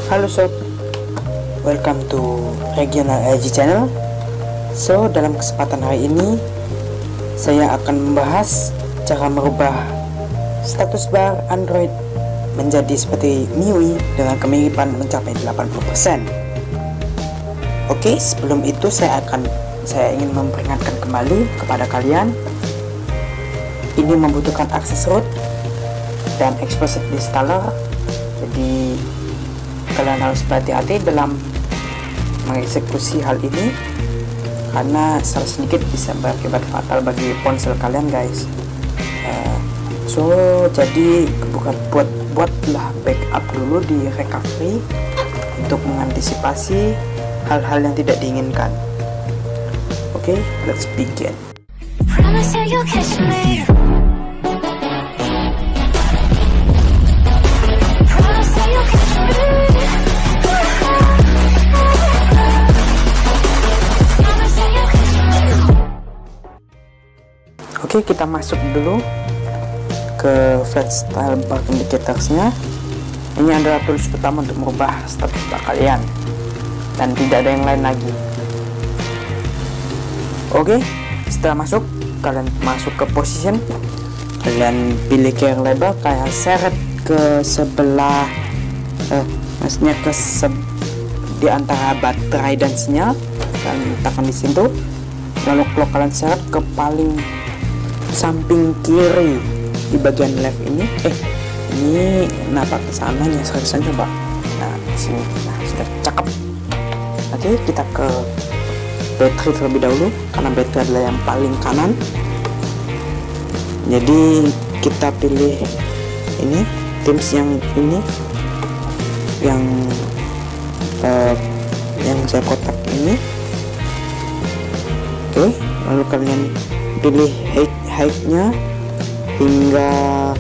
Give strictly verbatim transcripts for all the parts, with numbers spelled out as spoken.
Halo sob, welcome to Regional I G Channel. So, dalam kesempatan hari ini saya akan membahas cara merubah status bar Android menjadi seperti M I U I dengan kemiripan mencapai delapan puluh persen. Oke, sebelum itu saya akan saya ingin memperingatkan kembali kepada kalian, ini membutuhkan akses root dan explicit installer. Jadi kalian harus berhati-hati dalam mengeksekusi hal ini karena salah sedikit bisa berakibat fatal bagi ponsel kalian, guys. Uh, so jadi bukan buat buatlah backup dulu di recovery untuk mengantisipasi hal-hal yang tidak diinginkan. Oke, okay, let's begin. Oke, kita masuk dulu ke flat style bar indicatorsnya. Ini adalah tools utama untuk merubah status bar kalian dan tidak ada yang lain lagi. Oke, setelah masuk, kalian masuk ke position, kalian pilih care label, kalian seret ke sebelah eh, maksudnya ke se di antara baterai dan sinyal, kalian letakkan di situ. Lalu kalau kalian seret ke paling samping kiri di bagian left ini, eh ini kenapa kesananya seharusnya coba, nah sini, nah sudah cakep. Oke, kita ke battery terlebih dahulu karena battery adalah yang paling kanan. Jadi kita pilih ini themes yang ini yang uh, yang saya kotak ini. Oke, lalu kalian pilih height height-nya hingga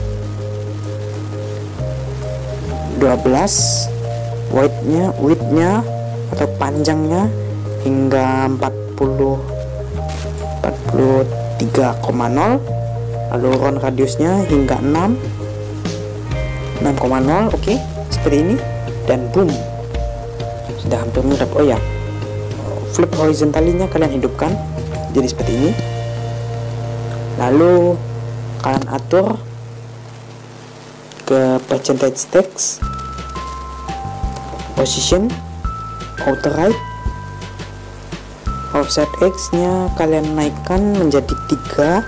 dua belas, width-nya width-nya atau panjangnya hingga empat puluh empat puluh tiga koma nol, lalu round radiusnya hingga enam enam koma nol. Oke, okay, seperti ini, dan boom, sudah hampir mirip. Oh ya, flip horizontalinya kalian hidupkan jadi seperti ini. Lalu kalian atur ke percentage text, position, outer right, offset X nya kalian naikkan menjadi tiga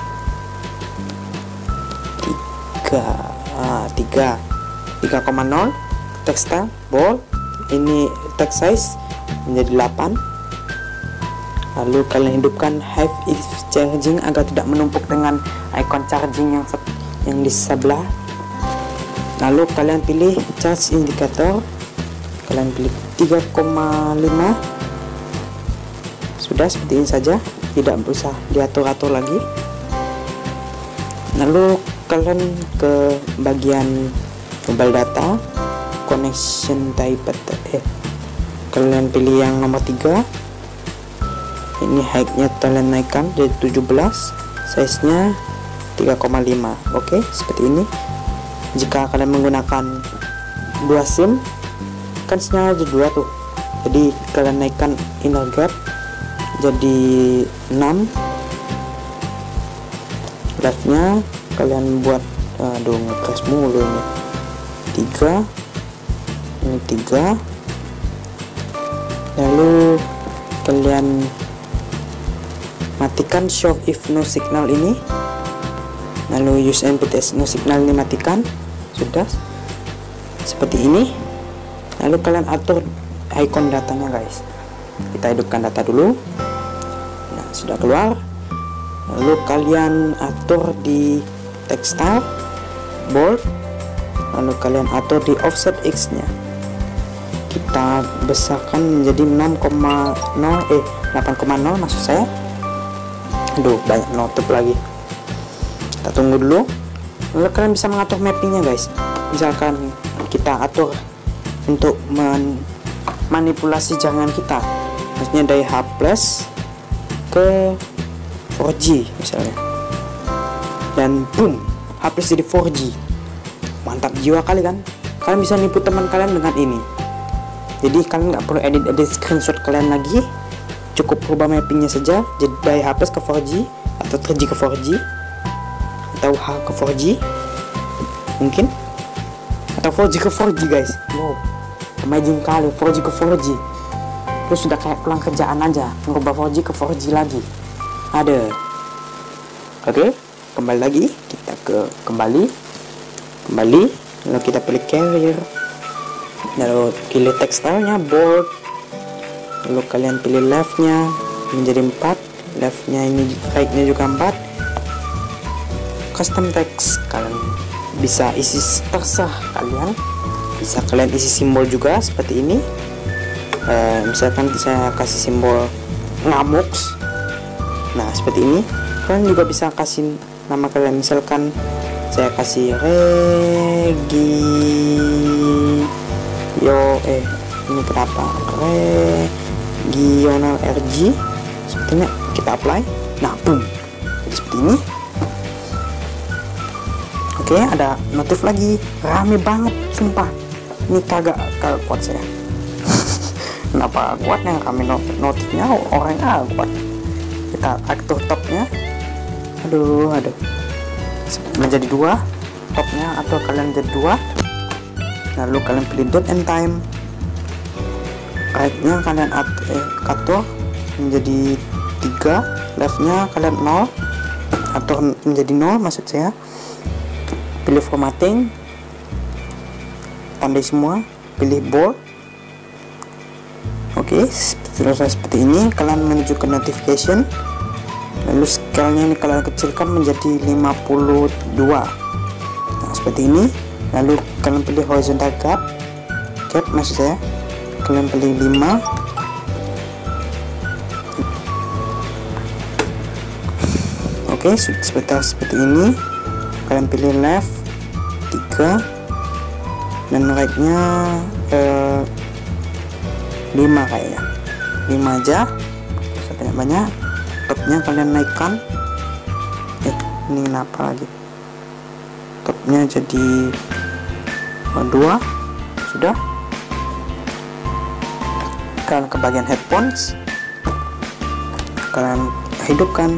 tiga tiga koma nol. Text style bold, ini text size menjadi delapan. Lalu kalian hidupkan Have if charging agar tidak menumpuk dengan icon charging yang yang di sebelah. Lalu kalian pilih charge indicator, kalian pilih tiga koma lima. Sudah seperti ini saja, tidak usah diatur-atur lagi. Lalu kalian ke bagian mobile data, connection type, eh kalian pilih yang nomor tiga. Ini height-nya kalian naikkan jadi tujuh belas, size-nya tiga koma lima. Oke, seperti ini. Jika kalian menggunakan dua SIM, kan sinyal ada dua tuh, jadi kalian naikkan inner gap jadi enam. Left-nya kalian buat, aduh nge-press mulu ini, tiga, ini tiga. Lalu kalian matikan show if no signal ini, lalu use M P T S no signal ini matikan. Sudah seperti ini. Lalu kalian atur icon datanya, guys. Kita hidupkan data dulu. Nah, sudah keluar. Lalu kalian atur di text style bold, lalu kalian atur di offset X nya, kita besarkan menjadi enam koma nol, eh delapan koma nol maksud saya. Aduh, banyak notif lagi. Kita tunggu dulu. Lalu kalian bisa mengatur mappingnya, guys. Misalkan kita atur untuk manipulasi jaringan kita, maksudnya dari H plus ke empat G misalnya, dan boom, H plus jadi empat G. Mantap jiwa kali kan? Kalian bisa nipu teman kalian dengan ini. Jadi kalian nggak perlu edit-edit screenshot kalian lagi, cukup rubah mappingnya saja, jadi dari H P ke four G atau three G ke four G atau H ke four G mungkin, atau four G ke four G guys. Wow, amazing kali, four G ke four G. Terus sudah kayak pulang kerjaan aja, merubah four G ke four G lagi. Ada. Oke, kembali lagi, kita ke kembali, kembali, lalu kita pilih carrier, lalu pilih text stylenya bold, lalu kalian pilih leftnya menjadi empat, leftnya ini rightnya juga empat. Custom text kalian bisa isi terserah kalian, bisa kalian isi simbol juga seperti ini. Uh, misalkan saya kasih simbol ngamuk, nah seperti ini. Kalian juga bisa kasih nama kalian, misalkan saya kasih Regi yo eh ini kenapa Regional R G, sepertinya kita apply. Nah boom, jadi seperti ini. Oke, ada notif lagi, rame banget sumpah, ini kagak kagak kuat saya. Kenapa kuatnya kami not notifnya orangnya kuat. Kita atur topnya, aduh aduh menjadi dua topnya, atau kalian jadi dua, lalu kalian pilih date and time, rightnya kalian at eh, atur menjadi tiga, leftnya kalian nol atau menjadi nol maksud saya. Pilih formatting, tandai semua, pilih bold. Oke, selesai seperti ini. Kalian menuju ke notification, lalu scale-nya ini kalian kecilkan menjadi lima puluh dua. Nah seperti ini. Lalu kalian pilih horizontal gap, gap maksud saya, kalian pilih lima. Oke, seperti seperti ini. Kalian pilih left tiga dan rightnya eh, lima kayaknya, lima aja sebanyak-banyak. Topnya kalian naikkan, eh ini kenapa lagi, topnya jadi dua. Sudah, kalian ke bagian headphones, kalian hidupkan,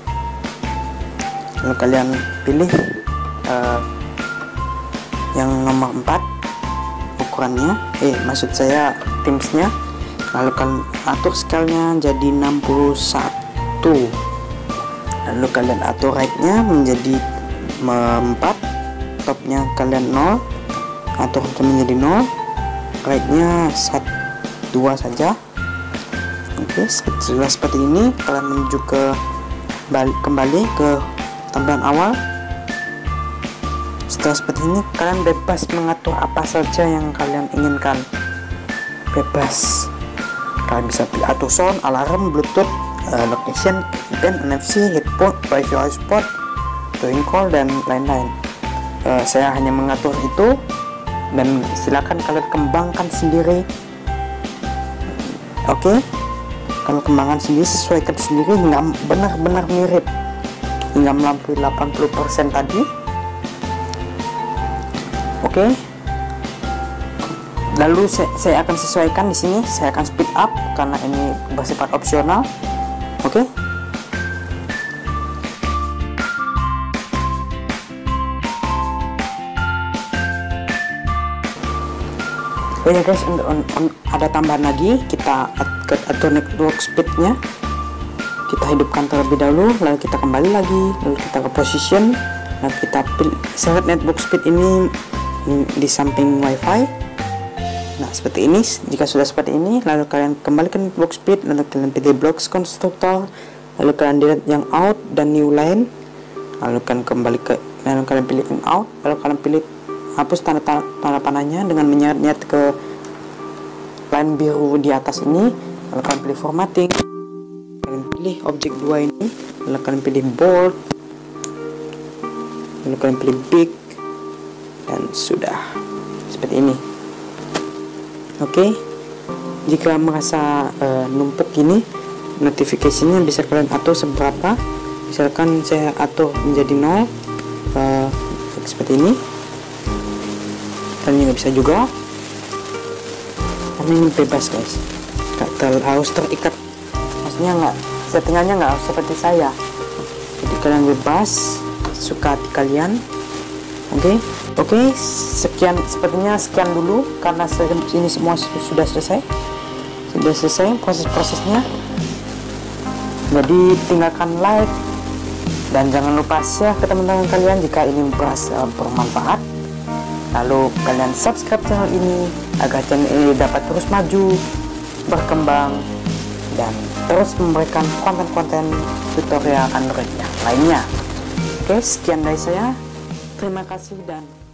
lalu kalian pilih uh, yang nomor empat ukurannya, eh maksud saya timsnya, lalu kalian atur scale-nya jadi enam puluh satu, lalu kalian atur rightnya menjadi empat, topnya kalian nol, atur menjadi nol, rightnya dua saja. Oke, setelah seperti ini kalian menuju ke balik, kembali ke tampilan awal. Setelah seperti ini kalian bebas mengatur apa saja yang kalian inginkan, bebas. Kalian bisa pilih atur sound, alarm, bluetooth, uh, location, event, N F C, headphone, Wi-Fi hotspot, doing call, dan lain-lain. Uh, saya hanya mengatur itu, dan silakan kalian kembangkan sendiri. Oke, okay? Kalian kembangkan sendiri, sesuaikan sendiri hingga benar-benar mirip, hingga melampaui delapan puluh persen tadi. Oke, okay. Lalu saya, saya akan sesuaikan di sini. Saya akan speed up karena ini bersifat opsional. Oke. Okay. Oh ya guys, on, on, on, ada tambahan lagi. Kita atur network speednya. Kita hidupkan terlebih dahulu, lalu kita kembali lagi, lalu kita ke position. Nah kita pilih set network speed ini di samping Wi-Fi. Nah seperti ini. Jika sudah seperti ini, lalu kalian kembali ke network speed, lalu kalian pilih blocks constructor, lalu kalian delete yang out dan new line, lalu kalian kembali ke, lalu kalian pilih in out, lalu kalian pilih hapus tanda tanda, tanda panahnya dengan menyeret-nyeret ke line biru di atas ini, lalu kalian pilih formatting, kalian pilih objek dua ini, lalu kalian pilih bold, lalu kalian pilih big, dan sudah seperti ini. Oke, okay. Jika merasa uh, numpuk gini, notifikasinya bisa kalian atur seberapa. Misalkan saya atur menjadi nol, uh, seperti ini. Kalian juga bisa juga. pokoknya bebas guys, nggak terlalu harus terikat, maksudnya nggak settingannya nggak harus seperti saya, jadi kalian bebas suka hati kalian. Oke okay? Oke okay, sekian, sepertinya sekian dulu karena ini semua sudah selesai, sudah selesai proses-prosesnya. Jadi tinggalkan like dan jangan lupa share ke teman-teman kalian jika ini berhasil bermanfaat. Lalu kalian subscribe channel ini agar channel ini dapat terus maju, berkembang, dan terus memberikan konten-konten tutorial Android yang lainnya. Oke, sekian dari saya. Terima kasih dan